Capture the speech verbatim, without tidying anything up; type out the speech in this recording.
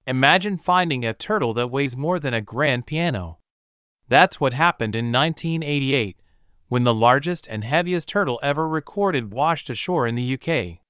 Imagine finding a turtle that weighs more than a grand piano. That's what happened in nineteen eighty-eight, when the largest and heaviest turtle ever recorded washed ashore in the U K.